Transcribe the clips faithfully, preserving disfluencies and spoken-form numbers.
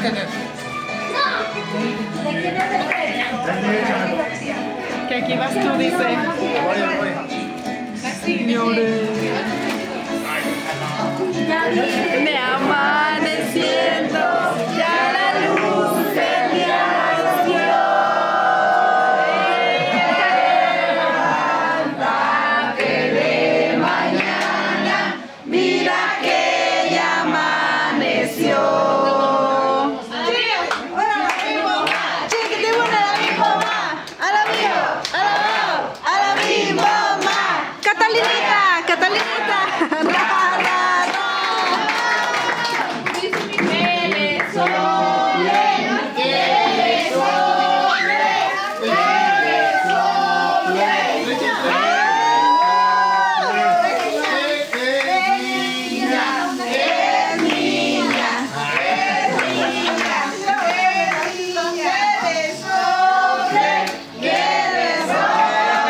Que aquí vas tú, dice. Señores. Me amaneciendo, ya la luz se me nació. Levántate de mañana, mira que ya amaneció. Catalinita, Catalinita. Ra, ra, ra. Quiere sole, quiere sole, quiere sole. Es niña, es niña, es niña, quiere sole, quiere sole.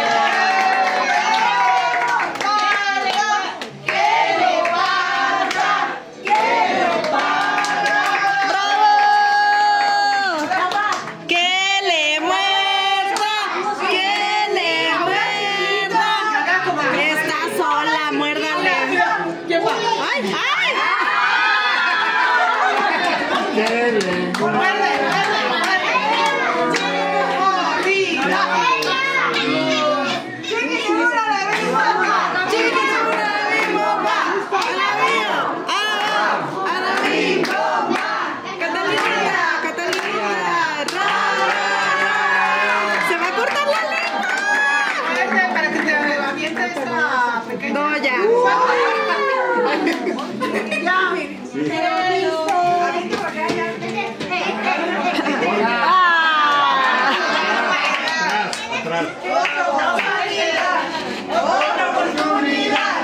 No, ya. Otra oportunidad.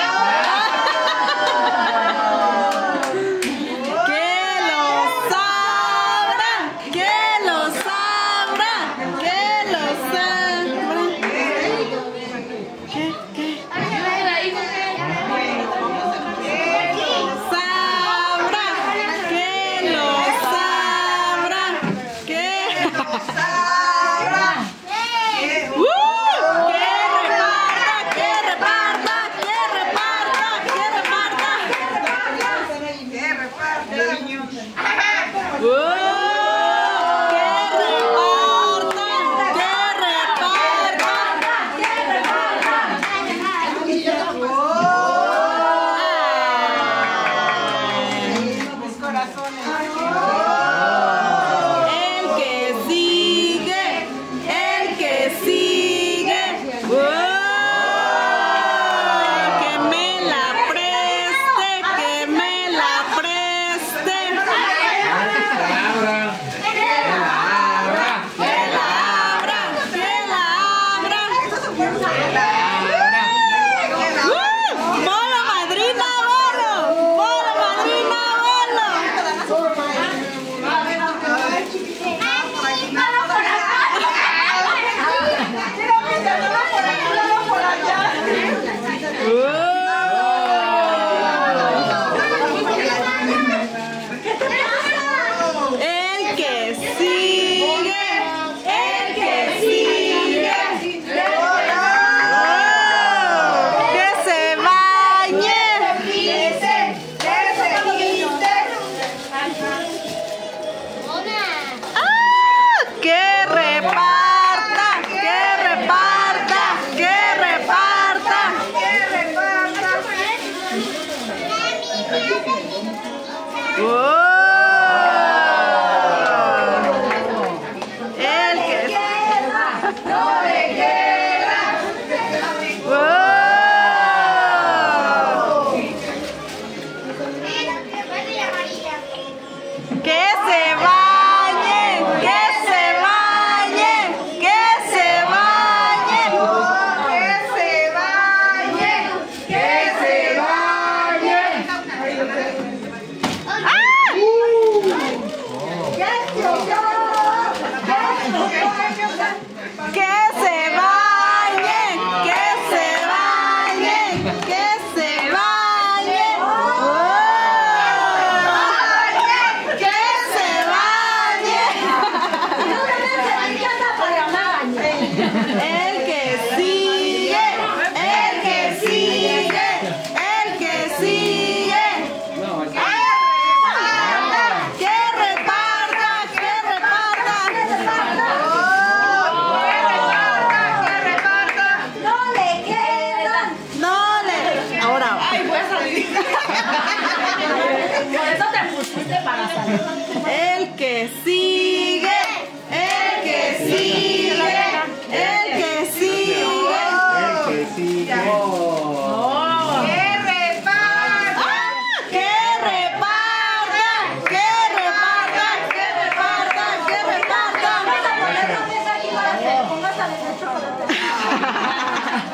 Que lo sabrá, que lo sabrá, que lo sabrá. ¿Qué? ¿Qué? ¡Uh! ¡Que reparta! ¡Que reparta!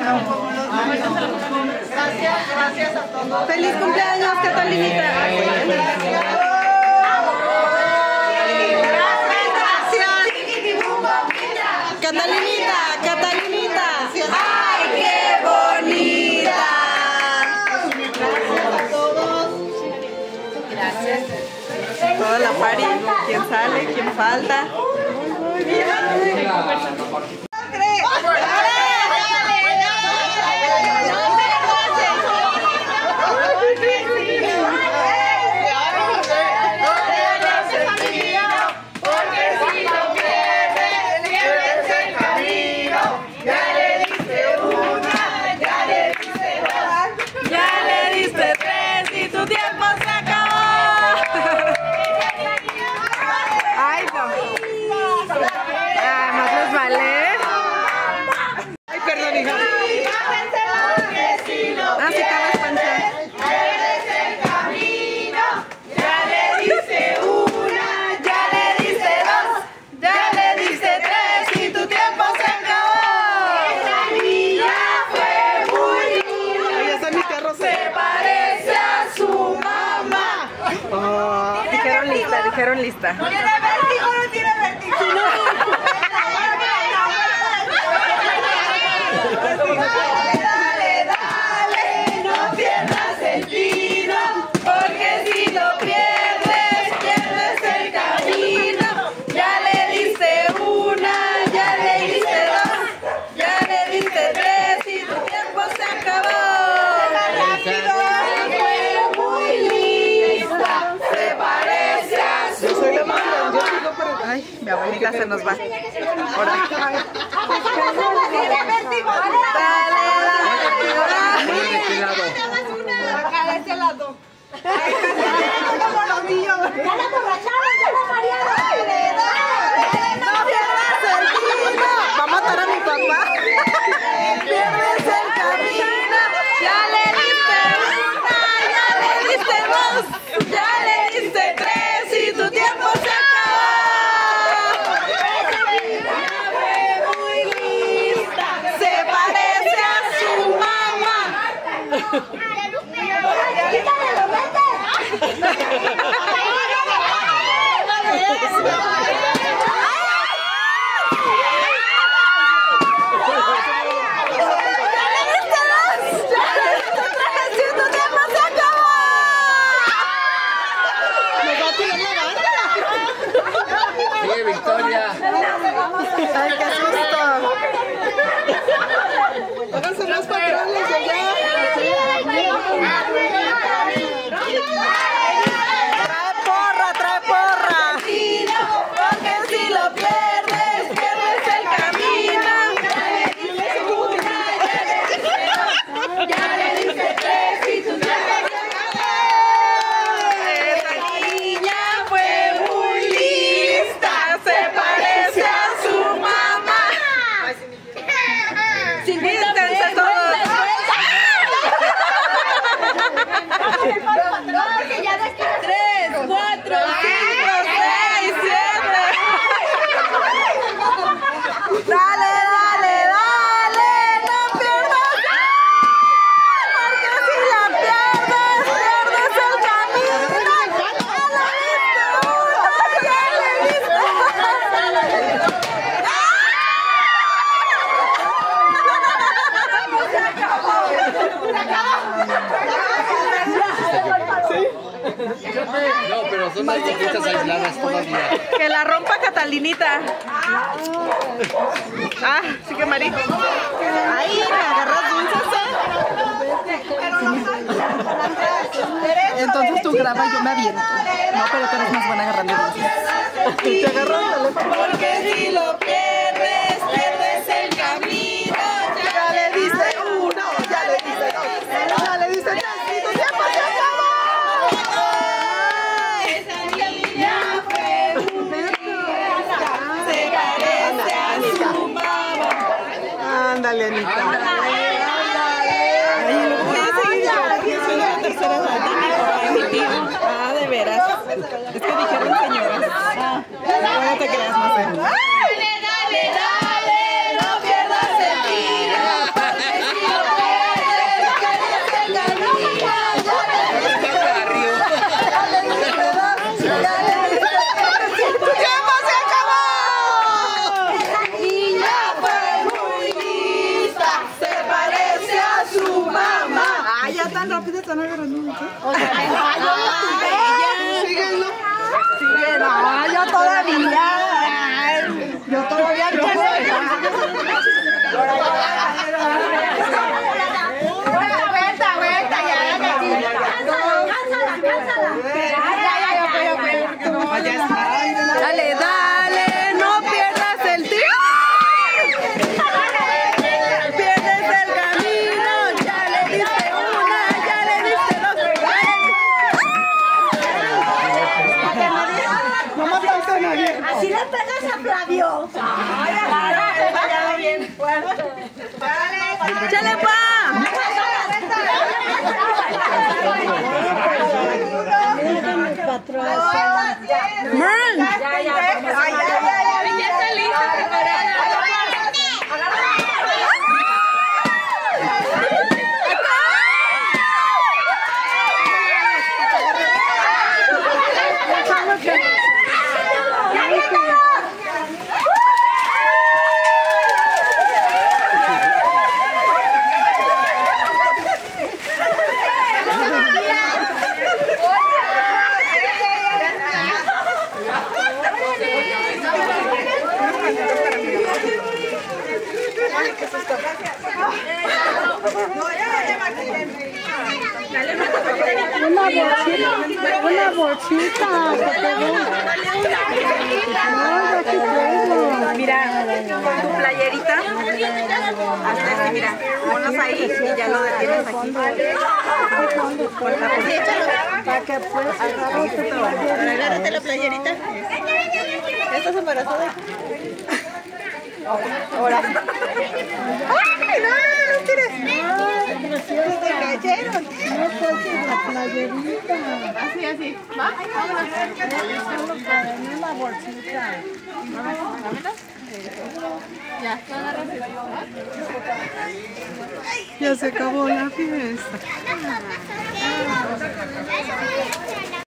Gracias, gracias a todos. ¡Feliz cumpleaños, Catalinita! Catalinita, Catalinita. ¡Ay, qué bonita! Gracias a todos. Gracias. Toda la party. ¿Quién sale? ¿Quién falta? Muy bien. Dijeron lista. No tiene vértigo, no tiene vértigo. Dale, dale, dale, no pierdas el tino, porque si lo pierdes, pierdes el camino. Ya le diste una, ya le diste dos, ya le diste tres y tu tiempo se acabó. Rápido, fue muy lista, se parece a su mamá. Ay, mi abuelita se nos va. Ahora. Va a matar a mi papá. Pierdes el camino, ya le diste una, ya le diste dos, ya le diste tres y tu tiempo se acabó. Fue muy lista, se parece a su mamá. Victoria. Ay, qué susto. Háganse más patrones allá. Trae porra, trae porra. Porque si lo pierdes, pierdes el camino. Ya le diste tres y tu tiempo se acabó. Esa niña fue muy lista, se parece a su mamá. Píntense todos. Tres, cuatro, cinco, seis, siete. Dale, dale, dale, no pierdas. Porque si la pierdes, pierdes el camino. Ya le diste uno, ya le diste dos. No, pero son las chiquitas aisladas todavía. Que la rompa Catalinita. Ah, sí que Mari. Ahí, me agarras dulces, ¿eh? Entonces tú grabas y yo me aviento. No, pero tú eres más buena agarrando dulces. Te agarro el teléfono. Porque si lo pierdes, pierdes el camino. Ya le diste uno, ya le diste dos, ya le diste tres y tu tiempo se acabó. Esa niña fue muy lista, se parece a su mamá. Ándale, Anita. Ay, voy a seguir yo. Soy la tercera edad de mi papá y mi tío. Ah, de veras. Es que dijeron señoras. Ah, no te creas, no sé. Dale, dale, dale, no pierdas el tiro, porque si están agarrando mucho. Síguenlo. Síguenlo. No, yo todavía. Yo todavía no. Vuelta, vuelta, vuelta, ya. Cánsala, cánsala. Dale, dale, no pierdas el tiempo. Pierdes el camino, ya le diste una, ya le diste dos. No mataste a nadie. Así le pegas a Flavio. ¡Chale, pa! ¡Man! Ya, ya, ya, ya está lista, preparada. Una bolsita, una bolsita. Mira, tu playerita. Hasta así, mira, ponlos ahí y ya lo detienes aquí. Para que puedas agárrate la playerita. ¿Ya estás embarazada? Ahora. ¡Ay, no, no, no, no tires! ¡Te cayeron! No toques la playerita. Así, así. ¿Va? Vámonos. Solo para una bolsita. Dámelas. Ya, tú agarras eso. Ya se acabó la fiesta. Gracias.